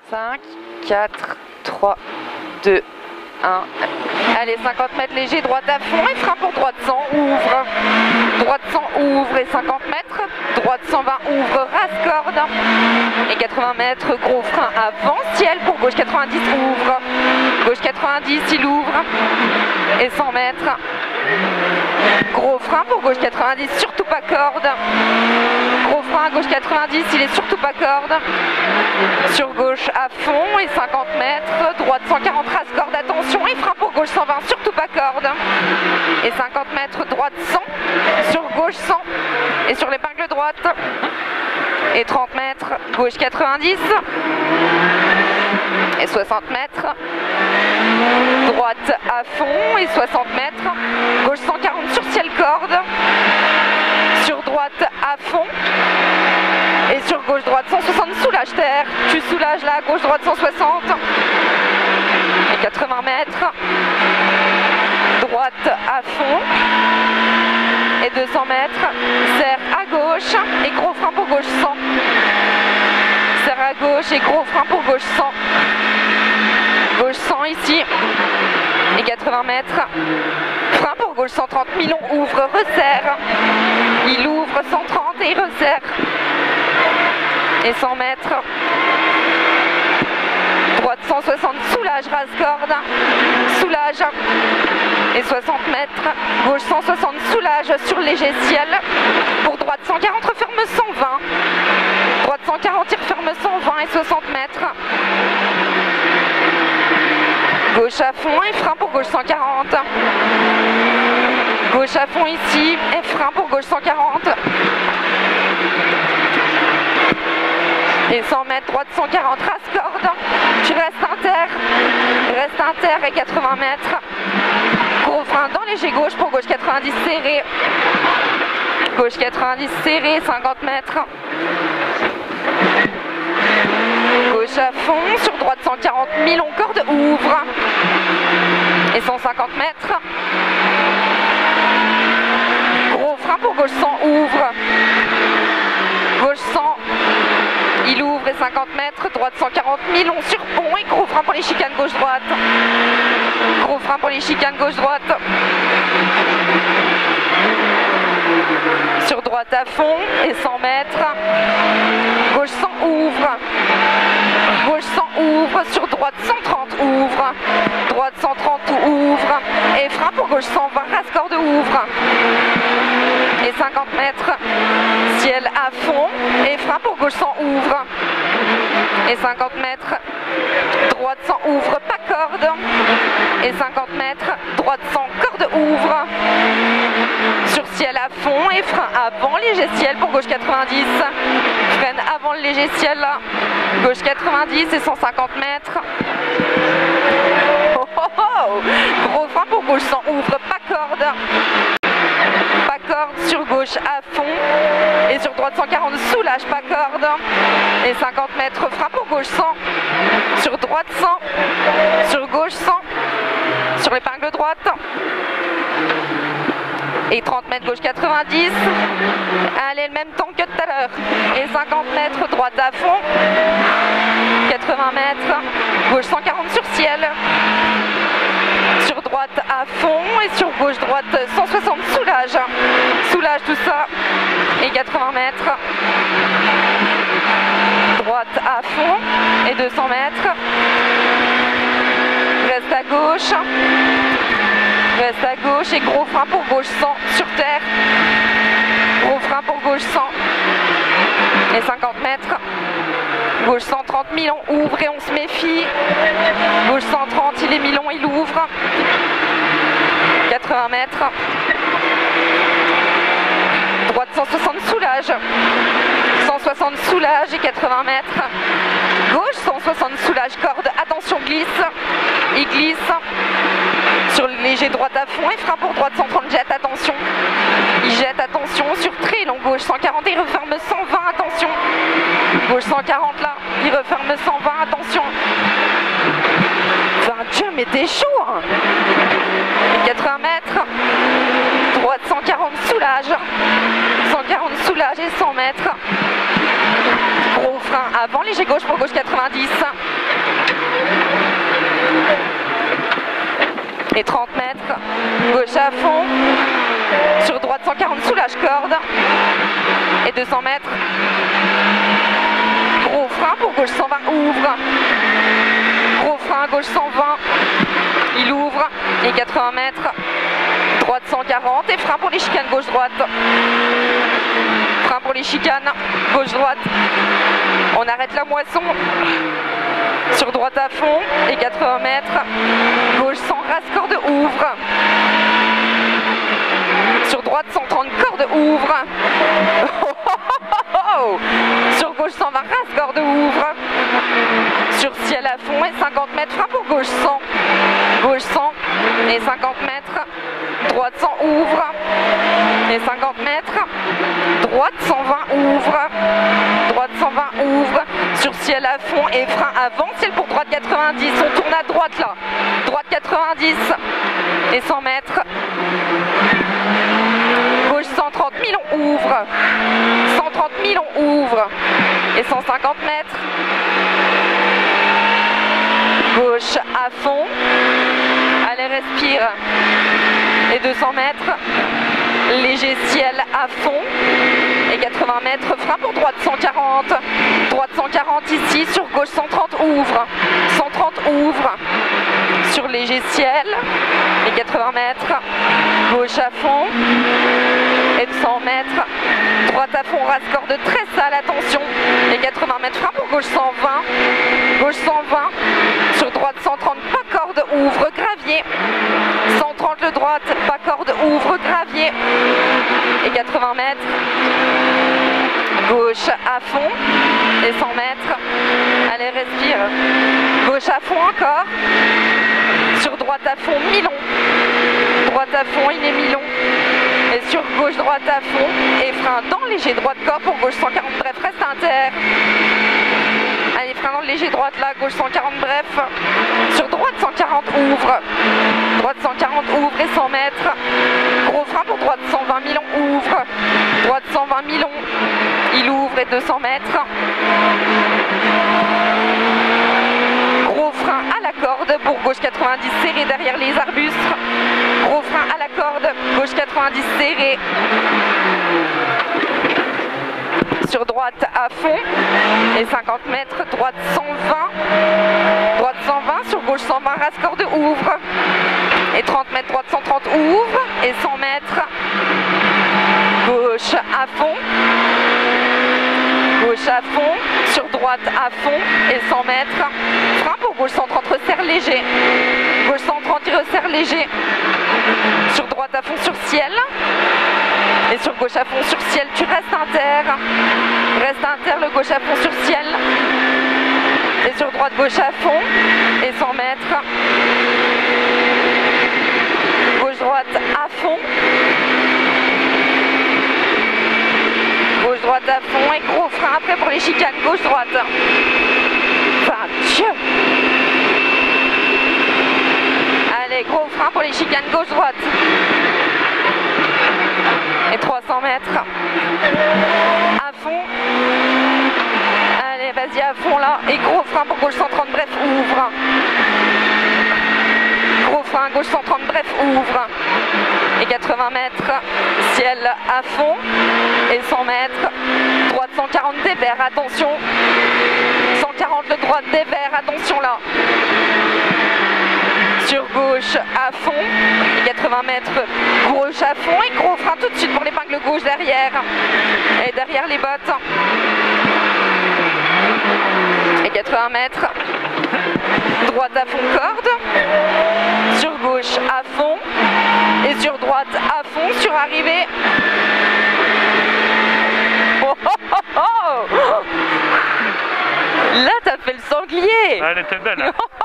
5, 4, 3, 2, 1. Allez, 50 mètres léger, droite à fond et frein pour droite 100, ouvre. Droite 100, ouvre et 50 mètres. Droite 120, ouvre, rasse corde. Et 80 mètres, gros frein avant, ciel pour gauche 90, ouvre. Gauche 90, il ouvre. Et 100 mètres. Gros frein pour gauche 90, surtout pas corde. Gros frein à gauche 90, il est surtout pas corde. Sur gauche à fond et 50 mètres. Droite 140, rasse corde, attention. Et frein pour gauche 120, surtout pas corde. Et 50 mètres, droite 100. Sur gauche 100. Et sur l'épingle droite. Et 30 mètres, gauche 90. Et 60 mètres. Droite à fond et 60 mètres. Gauche 140 sur ciel corde. Sur droite à fond. Et sur gauche droite 160, soulage terre. Tu soulages là, gauche droite 160. Et 80 mètres. Droite à fond. Et 200 mètres. Serre à gauche. Et gros frein pour gauche 100. Serre à gauche et gros frein pour gauche 100. Gauche 100 ici. Et 80 mètres. Frein pour gauche 130, Milon ouvre, resserre. Il ouvre 130 et il resserre. Et 100 mètres. Droite 160, soulage, rasse corde. Soulage. Et 60 mètres. Gauche 160, soulage sur léger ciel. Pour droite 140, referme 120. Droite 140, il referme 120 et 60 mètres. Gauche à fond et frein pour gauche 140. Gauche à fond ici et frein pour gauche 140. Et 100 mètres, droite 140, rasse corde. Tu restes inter. Reste inter et 80 mètres. Gros frein dans léger gauche pour gauche 90 serré. Gauche 90 serré, 50 mètres. Gauche à fond, sur droite 140, Milon corde, ouvre. Et 150 mètres. Gros frein pour gauche 100, ouvre. Gauche 100, il ouvre et 50 mètres. Droite 140, Milon sur pont et gros frein pour les chicanes gauche-droite. Gros frein pour les chicanes gauche-droite. Sur droite à fond et 100 mètres. Gauche 100, ouvre. Gauche 100, ouvre. Sur droite 130, ouvre. Droite 130, ouvre. Et frein pour gauche 120, rasse corde, ouvre. Et 50 mètres. Ciel à fond. Et frein pour gauche 100, ouvre. Et 50 mètres. Droite 100, ouvre, pas corde. Et 50 mètres. Droite 100, corde, ouvre. Sur ciel à fond et frein avant, léger ciel pour gauche 90. Freine avant le léger ciel là. Gauche 90 et 150 mètres. Oh, oh, oh. Gros frein pour gauche 100, ouvre, pas corde. Pas corde sur gauche à fond. Et sur droite 140, soulage, pas corde. Et 50 mètres, frein pour gauche 100. Sur droite 100. Sur gauche 100. Sur l'épingle droite. Et 30 mètres gauche 90. Allez, le même temps que tout à l'heure. Et 50 mètres droite à fond. 80 mètres. Gauche 140 sur ciel. Sur droite à fond. Et sur gauche droite 160 soulage. Soulage tout ça. Et 80 mètres. Droite à fond. Et 200 mètres. Reste à gauche. Reste à gauche et gros frein pour gauche 100 sur terre. Gros frein pour gauche 100. Et 50 mètres. Gauche 130, Milon ouvre et on se méfie. Gauche 130, il est Milon, il ouvre. 80 mètres. Droite 160, soulage. 160 soulage et 80 mètres. Gauche 160 soulage, corde, attention glisse. Il glisse. Sur le léger droite à fond et frein pour droite 130, jette, attention. Il jette, attention, sur très long, gauche 140 et il referme 120, attention. Gauche 140 là, il referme 120, attention. Enfin, Dieu, mais t'es chaud hein. Et 80 mètres. Droite 140, soulage. 140 soulage et 100 mètres. Gros frein avant, léger gauche pour gauche 90. Et 30 mètres, gauche à fond. Sur droite 140, soulage corde. Et 200 mètres. Gros frein pour gauche 120, ouvre. Gros frein, gauche 120. Il ouvre. Et 80 mètres. Droite 140 et frein pour les chicanes gauche-droite. Frein pour les chicanes gauche-droite. On arrête la moisson. Sur droite à fond et 80 mètres. Gauche 100, rasse corde, ouvre. Sur droite 130, corde, ouvre. Sur gauche 120, rasse corde, ouvre. Sur ciel à fond et 50 mètres, frein pour gauche 100. Gauche 100 et 50 mètres. Droite 100, ouvre. Et 50 mètres. Droite 120, ouvre. Droite 120, ouvre. Sur ciel à fond et frein avant. Ciel pour droite 90. On tourne à droite là. Droite 90. Et 100 mètres. Gauche 130 000, on ouvre. 130 000, on ouvre. Et 150 mètres. Gauche à fond. Allez, respire. Et 200 mètres. Léger ciel à fond. Et 80 mètres. Frein pour droite 140. Droite 140 ici. Sur gauche 130, ouvre. 130, ouvre. Sur léger ciel. Et 80 mètres. Gauche à fond. Et 100 mètres. Droite à fond, rasse corde très sale, attention. Et 80 mètres, frein pour gauche 120. Gauche 120. Sur droite 130, pas corde, ouvre, gravier. 130 le droite, pas corde, ouvre, gravier. Et 80 mètres. Gauche à fond. Et 100 mètres. Allez, respire. Gauche à fond encore. Sur droite à fond, mi-long. Droite à fond, il est mi-long. Et sur gauche, droite à fond. Et frein dans léger droite corps pour gauche 140, bref, reste inter. Allez, frein dans le léger droite là, gauche 140, bref. Sur droite 140, ouvre. Droite 140, ouvre et 100 mètres. Gros frein pour droite 120 000, on ouvre. Droite 120 000, il ouvre et 200 mètres. Gros frein à la corde pour gauche 90, serré derrière les arbustes. Gros frein à la corde, gauche 90, serré. Sur droite à fond. Et 50 mètres, droite 120. Droite 120, sur gauche 120, rasse corde, ouvre. Et 30 mètres, droite 130, ouvre. Et 100 mètres. Gauche à fond. Gauche à fond, sur droite à fond et 100 mètres. Frein pour gauche 130, resserre léger. Gauche 130, il resserre léger. Sur droite à fond, sur ciel. Et sur gauche à fond, sur ciel, tu restes inter. Reste inter, le gauche à fond sur ciel. Et sur droite, gauche à fond. Et 100 mètres. Gauche-droite à fond. Gauche-droite à fond et gros frein après pour les chicanes gauche-droite. Enfin, Dieu. Allez, gros frein pour les chicanes gauche-droite. Et 300 mètres. À fond. Allez, vas-y à fond là. Et gros frein pour gauche 130, bref, ouvre. Gros frein, gauche 130, bref, ouvre. Et 80 mètres, ciel à fond. Et 100 mètres, droite 140 dévers, attention. 140 le droite dévers, attention là. Sur gauche à fond. Et 80 mètres, gauche à fond. Et gros frein tout de suite pour l'épingle gauche derrière. Et derrière les bottes. Et 80 mètres. Droite à fond, corde. Sur gauche à fond. Et sur droite à fond, sur arrivée. Oh, oh, oh, oh. Là, t'as fait le sanglier. Elle était belle. Hein.